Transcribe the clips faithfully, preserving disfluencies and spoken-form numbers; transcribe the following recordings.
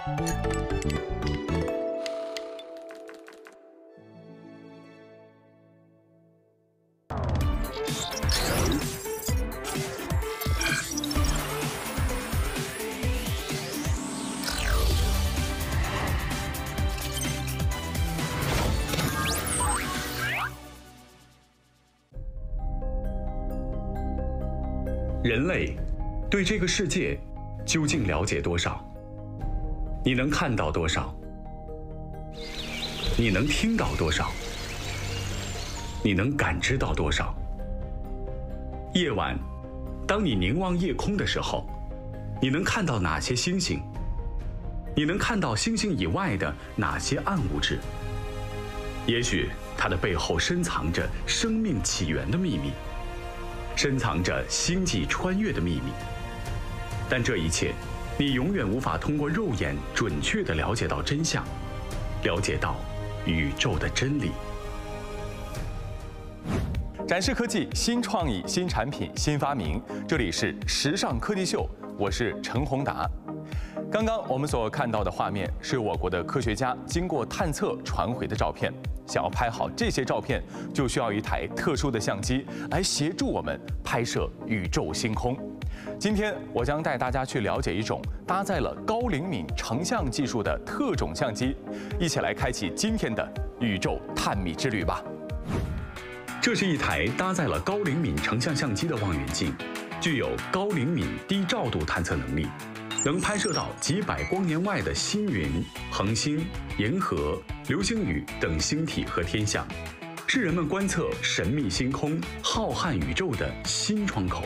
人类对这个世界究竟了解多少？你能看到多少？你能听到多少？你能感知到多少？夜晚，当你凝望夜空的时候，你能看到哪些星星？你能看到星星以外的哪些暗物质？也许它的背后深藏着生命起源的秘密，深藏着星际穿越的秘密。但这一切，你永远无法通过肉眼准确地了解到真相，了解到宇宙的真理。 展示科技新创意、新产品、新发明，这里是时尚科技秀，我是陈宏达。刚刚我们所看到的画面是我国的科学家经过探测传回的照片。想要拍好这些照片，就需要一台特殊的相机来协助我们拍摄宇宙星空。今天我将带大家去了解一种搭载了高灵敏成像技术的特种相机，一起来开启今天的宇宙探秘之旅吧。 这是一台搭载了高灵敏成像相机的望远镜，具有高灵敏低照度探测能力，能拍摄到几百光年外的星云、恒星、银河、流星雨等星体和天象，是人们观测神秘星空、浩瀚宇宙的新窗口。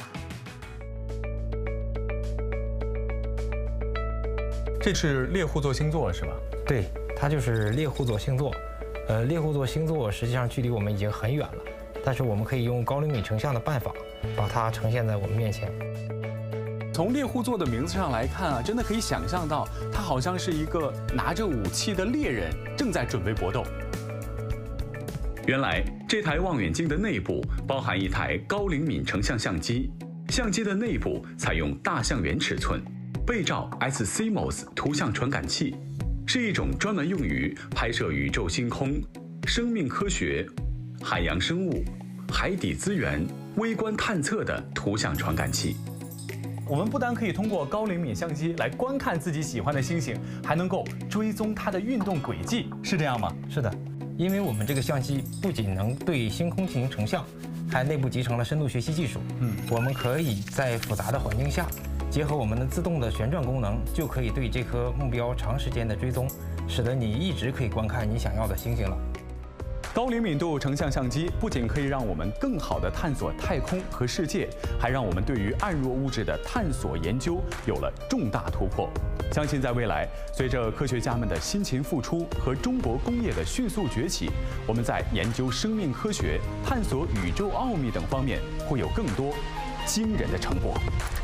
这是猎户座星座是吧？ 对，它就是猎户座星座。呃，猎户座星座实际上距离我们已经很远了，但是我们可以用高灵敏成像的办法，把它呈现在我们面前。 从猎户座的名字上来看啊，真的可以想象到，它好像是一个拿着武器的猎人，正在准备搏斗。 原来，这台望远镜的内部包含一台高灵敏成像相机，相机的内部采用大象原尺寸，背照 S C M O S 图像传感器，是一种专门用于拍摄宇宙星空、生命科学、海洋生物、海底资源、微观探测的图像传感器。 我们不但可以通过高灵敏相机来观看自己喜欢的星星，还能够追踪它的运动轨迹，是这样吗？ 是的，因为我们这个相机不仅能对星空进行成像，还内部集成了深度学习技术。嗯，我们可以在复杂的环境下，结合我们的自动的旋转功能，就可以对这颗目标长时间的追踪，使得你一直可以观看你想要的星星了。 高灵敏度成像相机不仅可以让我们更好地探索太空和世界，还让我们对于暗弱物质的探索研究有了重大突破。相信在未来，随着科学家们的辛勤付出和中国工业的迅速崛起，我们在研究生命科学、探索宇宙奥秘等方面会有更多惊人的成果。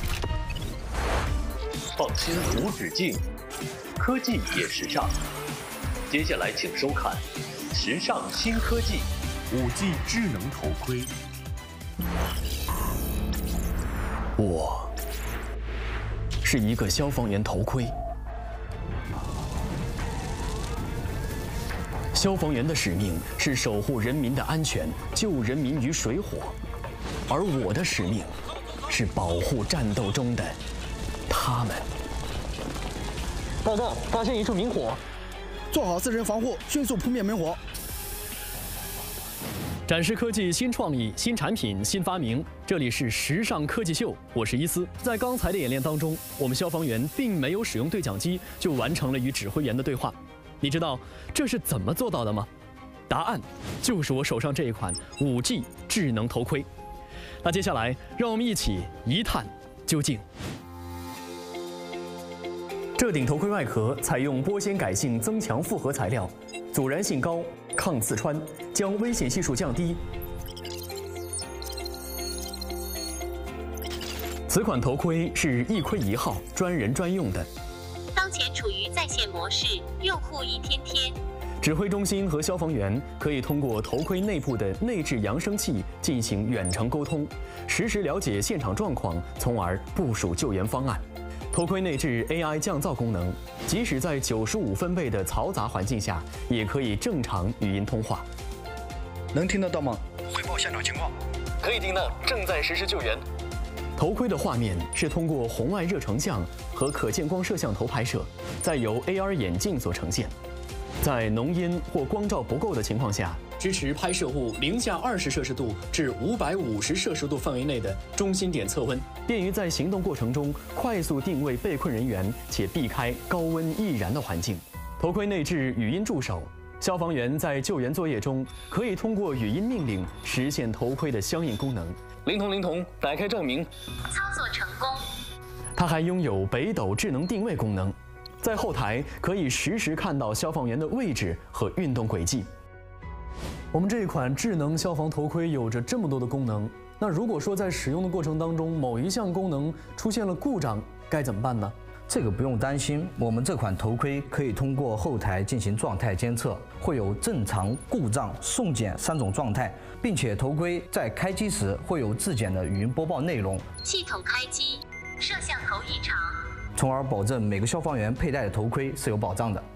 创新无止境，科技也时尚。接下来请收看时尚新科技，五 G 智能头盔。 我是一个消防员头盔。消防员的使命是守护人民的安全，救人民于水火，而我的使命是保护战斗中的他们。 报告，发现一处明火， 做好自身防护，迅速扑灭明火。 展示科技新创意、新产品、新发明，这里是时尚科技秀，我是伊思。在刚才的演练当中，我们消防员并没有使用对讲机就完成了与指挥员的对话。你知道这是怎么做到的吗？答案就是我手上这一款五 G 智能头盔。那接下来，让我们一起一探究竟。这顶头盔外壳采用玻纤改性增强复合材料，阻燃性高，抗刺穿，将危险系数降低。此款头盔是一盔一号，专人专用的。 当前处于在线模式，用户一天天。 指挥中心和消防员可以通过头盔内部的内置扬声器进行远程沟通，实时了解现场状况，从而部署救援方案。 头盔内置 A I 降噪功能，即使在九十五分贝的嘈杂环境下，也可以正常语音通话。 能听得到吗？ 汇报现场情况。 可以听到，正在实施救援。头盔的画面是通过红外热成像和可见光摄像头拍摄，再由 A R 眼镜所呈现。在浓阴或光照不够的情况下，支持拍摄物零下二十摄氏度至五百五十摄氏度范围内的中心点测温，便于在行动过程中快速定位被困人员，且避开高温易燃的环境。头盔内置语音助手，消防员在救援作业中可以通过语音命令实现头盔的相应功能。灵童，灵童，打开照明。 操作成功。 它还拥有北斗智能定位功能，在后台可以实时看到消防员的位置和运动轨迹。我们这一款智能消防头盔有着这么多的功能，那如果说在使用的过程当中某一项功能出现了故障，该怎么办呢？ 这个不用担心，我们这款头盔可以通过后台进行状态监测，会有正常、故障、送检三种状态，并且头盔在开机时会有自检的语音播报内容。 系统开机，摄像头异常， 从而保证每个消防员佩戴的头盔是有保障的。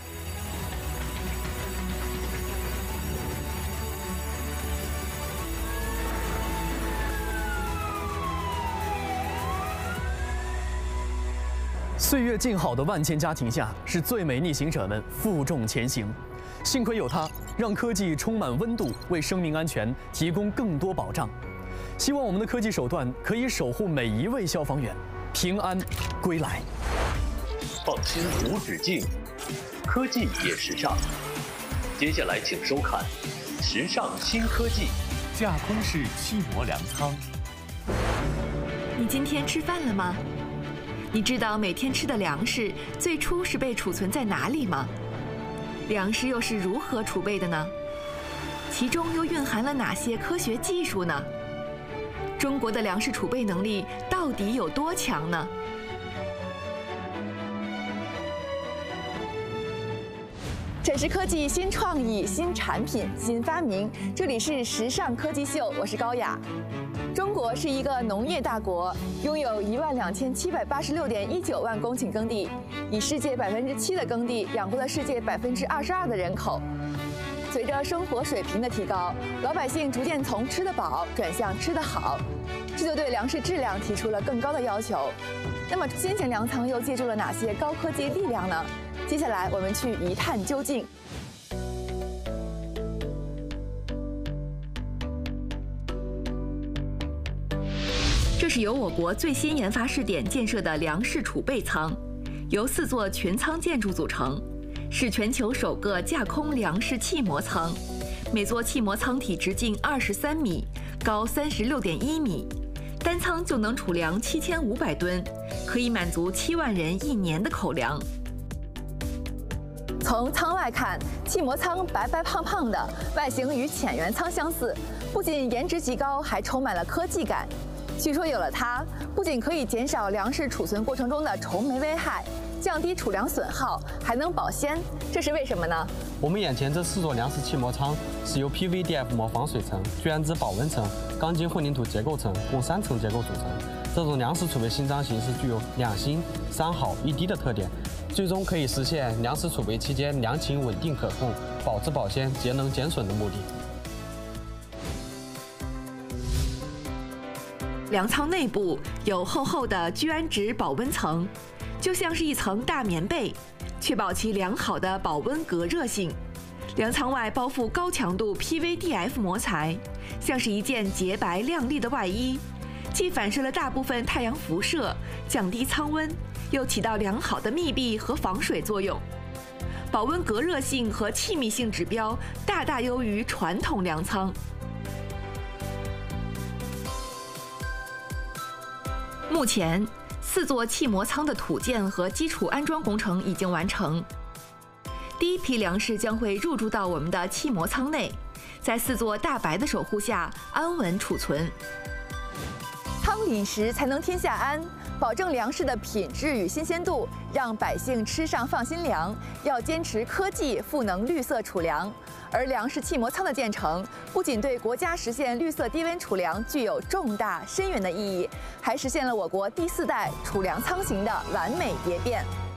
岁月静好的万千家庭下，是最美逆行者们负重前行。幸亏有它，让科技充满温度，为生命安全提供更多保障。希望我们的科技手段可以守护每一位消防员平安归来。 放心无止境，科技也时尚。接下来请收看《时尚新科技》。 架空式气膜粮仓。 你今天吃饭了吗？你知道每天吃的粮食最初是被储存在哪里吗？粮食又是如何储备的呢？其中又蕴含了哪些科学技术呢？中国的粮食储备能力到底有多强呢？ 这是科技新创意、新产品、新发明。这里是时尚科技秀，我是高雅。中国是一个农业大国，拥有一万两千七百八十六点一九万公顷耕地，以世界百分之七的耕地养活了世界百分之二十二的人口。随着生活水平的提高，老百姓逐渐从吃得饱转向吃得好，这就对粮食质量提出了更高的要求。那么，新型粮仓又借助了哪些高科技力量呢？接下来我们去一探究竟。 这是由我国最新研发试点建设的粮食储备仓，由四座群仓建筑组成，是全球首个架空粮食气膜仓。每座气膜舱体直径二十三米，高三十六点一米，单仓就能储粮七千五百吨，可以满足七万人一年的口粮。 从舱外看，气膜舱白白胖胖的，外形与浅源舱相似，不仅颜值极高，还充满了科技感。据说有了它，不仅可以减少粮食储存过程中的虫霉危害，降低储粮损耗，还能保鲜，这是为什么呢？ 我们眼前这四座粮食气膜仓是由 P V D F 膜防水层、聚氨酯保温层、钢筋混凝土结构层共三层结构组成。这种粮食储备新仓形式具有两新、三好一低的特点，最终可以实现粮食储备期间粮情稳定可控、保质保鲜、节能减损的目的。 粮仓内部有厚厚的聚氨酯保温层，就像是一层大棉被，确保其良好的保温隔热性。粮仓外包覆高强度 P V D F 膜材，像是一件洁白亮丽的外衣，既反射了大部分太阳辐射，降低舱温，又起到良好的密闭和防水作用。保温隔热性和气密性指标大大优于传统粮仓。目前，四座气膜仓的土建和基础安装工程已经完成。第一批粮食将会入驻到我们的气膜仓内，在四座大白的守护下安稳储存。 仓廪实才能天下安，保证粮食的品质与新鲜度，让百姓吃上放心粮。要坚持科技赋能绿色储粮，而粮食气膜仓的建成，不仅对国家实现绿色低温储粮具有重大深远的意义，还实现了我国第四代储粮仓型的完美蝶变。